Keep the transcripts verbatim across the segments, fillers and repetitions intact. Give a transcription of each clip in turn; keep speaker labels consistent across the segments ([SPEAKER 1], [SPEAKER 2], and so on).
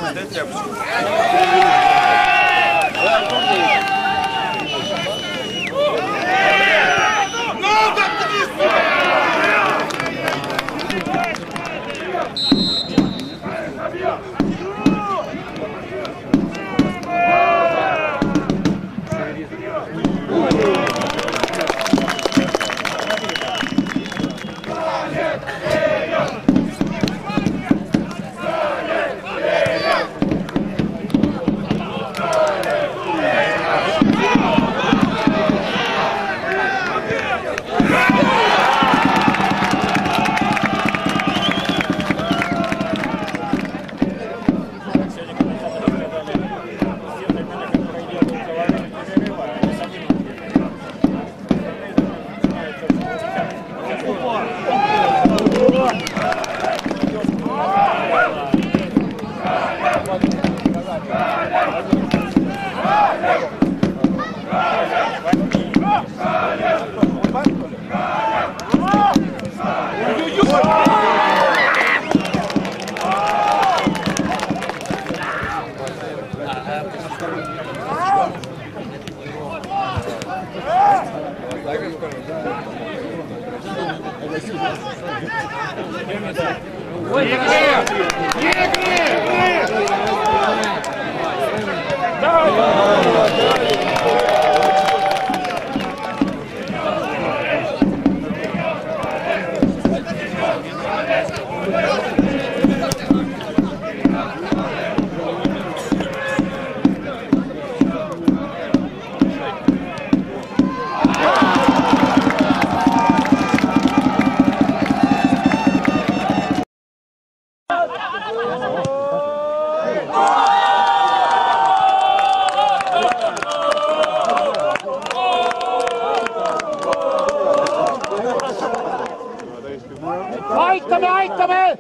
[SPEAKER 1] Aitame, aitame!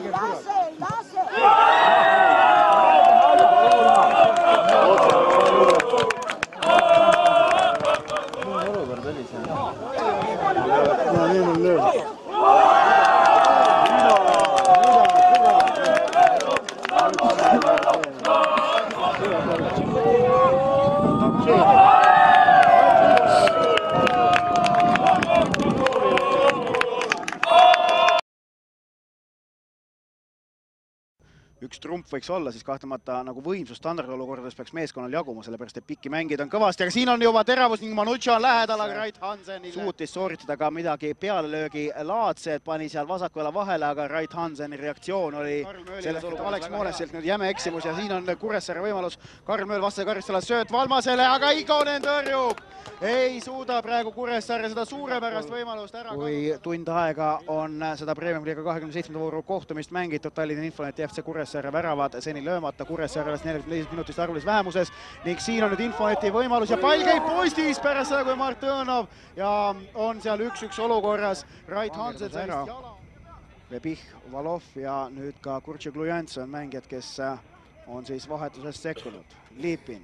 [SPEAKER 2] Üks trump võiks olla, siis kahtlemata nagu võimsus standardolukordades peaks meeskonnal jaguma, sellepärast et pikki mängid on kõvasti, aga siin on juba teravus ning Manucci on lähedal, aga Rait Hansenile suutis sooritada ka midagi pealelöögi laadset, pani seal vasaku jala vahele, aga Rait Hanseni reaktsioon oli selles olukorras Alex Moolesilt nüüd jäme eksimus ja siin on Kuressaare võimalus. Karl Mööl vastase karistale sööt Valmasele, aga Igonen tõrjub! Ei suuda praegu Kuressaare seda suurepärast võimalust ära. Kui tund aega on seda Premium-liiga kahekümne seitsmenda vooru kohtumist mängitud, Tallinna Infonet ja F C Kuressaare väravad seni löömata, Kuressaare alles nelikümmend teisest minutist arvulis vähemuses ning siin on nüüd Infoneti võimalus ja pall käib postis pärast seda, kui Mart Õõnov ja on seal üks-üks olukorras. Rait Hansen sai jala. Vebih, Valov ja nüüd ka Kurtšik-Lujants on mängijad, kes on siis vahetusest sekkunud. Liipin.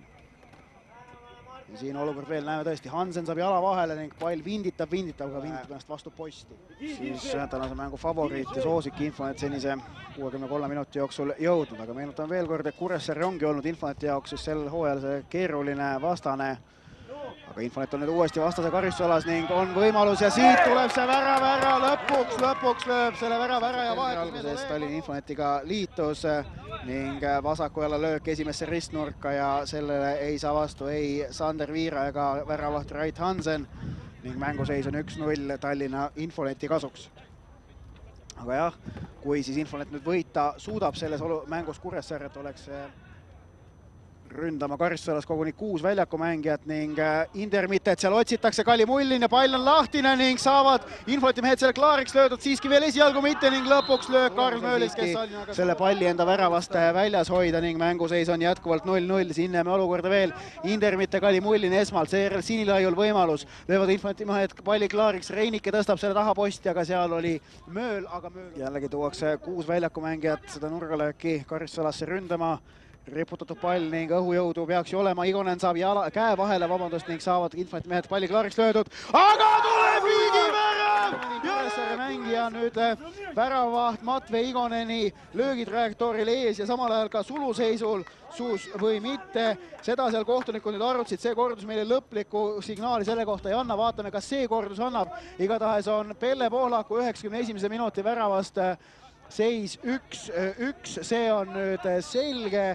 [SPEAKER 2] Ja siin olukord veel näeme tõesti, Hansen saab jala vahele ning pall vinditab, vinditab, aga vinditab ennast vastu posti. Siis tänase mängu favoriit ja soosik Infonet senise kuuekümne kolme minuti jooksul jõudnud, aga meenutan veel kord, et Kuressaare ongi olnud Infoneti jaoks sel hooajal see keeruline vastane. Aga Infonet on nüüd uuesti vastase karistusalas ning on võimalus ja siit tuleb see värav ära, lõpuks, lõpuks lööb selle värav ära ja vahetusmees Tallinna Infonetiga liitus ning vasaku jala löök esimesse ristnurka ja sellele ei saa vastu ei Sander Viira ega väravaht Rait Hansen ning mänguseis on üks-null Tallinna Infoneti kasuks. Aga jah, kui siis Infonet nüüd võita suudab selles mängus Kuressaaret, oleks ründama karistusalas koguni kuus väljakumängijat ning Intermittet seal otsitakse Kalli Mullin ja pall on lahtine ning saavad Infoneti mehed selle klaariks löödud siiski veel esialgu mitte ning lõpuks löök Karl Möölis, kes on selle palli enda väravast väljas hoida ning mänguseis on jätkuvalt null-null. Siin näeme olukorda veel Intermitte, Kalli Mullin esmalt, seejärel Sinilaiul võimalus, löövad Infoneti mehed palli klaariks, Reinike tõstab selle taha posti, aga seal oli Mööl, aga Mööl jällegi tuuakse kuus väljakumängijat seda nurgalööki karistusalasse ründama. Riputatud pall ning õhujõudu peaks ju olema, Igonen saab jala, käe vahele, vabandust, ning saavad Infoneti mehed palli klaariks löödud, aga tuleb viigi värav! Kuressaare mängija nüüd väravaht Matvei Igoneni löögitrajektooril ees ja samal ajal ka suluseisul suus või mitte. Seda seal kohtunikud nüüd arvutasid, see kordus meile lõplikku signaali selle kohta ei anna. Vaatame, kas see kordus annab. Igatahes on Pelle Pohlaku üheksakümne esimese minuti väravast seis üks üks. See on nüüd selge.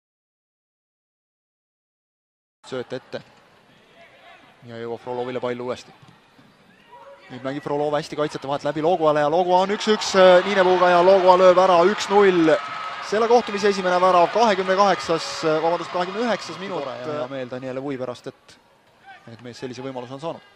[SPEAKER 3] Sööt ette ja jõuab Frolovile pall uuesti. Nüüd mängib Frolov hästi kaitsjate vahelt läbi Looguale ja Loogua on üks üks Niinepuuga ja Loogua lööb ära üks null. Selle kohtumise esimene värav kahekümne kaheksas, vabandust, kahekümne üheksas minut. Hea meel Daniele Vui pärast, et, et mees sellise võimaluse on saanud.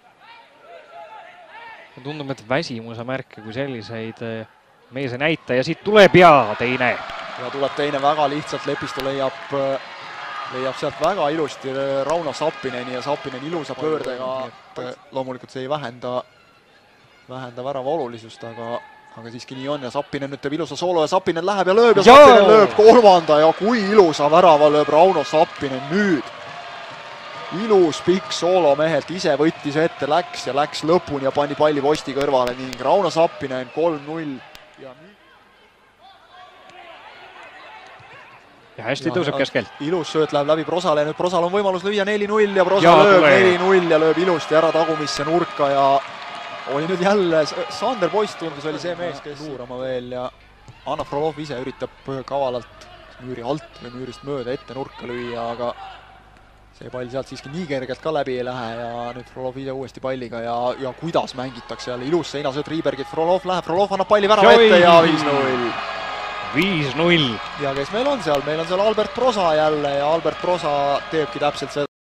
[SPEAKER 4] Tundub, et väsimuse märke kui selliseid mees ei näita ja siit tuleb ja teine.
[SPEAKER 3] Ja tuleb teine väga lihtsalt, Lepistu leiab, leiab sealt väga ilusti Rauno Sappineni ja Sappinen ilusa pöördega. Loomulikult see ei vähenda, vähenda värava olulisust, aga, aga siiski nii on ja Sappinen nüüd teeb ilusa soolo ja Sappinen läheb ja lööb ja
[SPEAKER 4] Joo!
[SPEAKER 3] Sappinen lööb kolmanda ja kui ilusa värava lööb Rauno Sappinen nüüd. Ilus pikk soolo mehelt, ise võttis ette, läks ja läks lõpuni ja pani palli posti kõrvale ning Rauno Sappinen kolm null. Ja,
[SPEAKER 4] ja hästi tõuseb keskelt.
[SPEAKER 3] Ilus sööt läheb läbi Prosale ja nüüd Prosal on võimalus lüüa neli null ja Prosa
[SPEAKER 4] ja,
[SPEAKER 3] lööb
[SPEAKER 4] tule.
[SPEAKER 3] neli null ja lööb ilusti ära tagumisse nurka ja oli nüüd jälle, Sander Poist tundus oli see mees, kes luurama veel ja Anna Frolov ise üritab kavalalt müüri alt või müürist mööda ette nurka lüüa, aga see pall sealt siiski nii kergelt ka läbi ei lähe ja nüüd Frolov ise uuesti palliga ja, ja kuidas mängitakse jälle ilus seinasööt Riibergit, Frolov läheb, Frolov annab palli värava ette ja viis null.
[SPEAKER 4] viis null.
[SPEAKER 3] Ja kes meil on seal? Meil on seal Albert Prosa jälle ja Albert Prosa teebki täpselt seda.